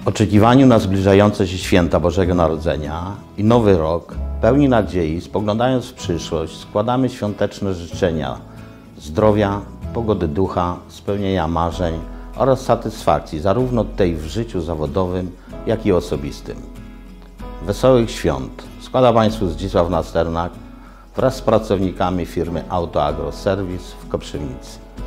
oczekiwaniu na zbliżające się święta Bożego Narodzenia i Nowy Rok, pełni nadziei, spoglądając w przyszłość, składamy świąteczne życzenia zdrowia, pogody ducha, spełnienia marzeń oraz satysfakcji, zarówno tej w życiu zawodowym, jak i osobistym. Wesołych świąt składa Państwu Zdzisław Nasternak wraz z pracownikami firmy Auto Agro Service w Koprzywnicy.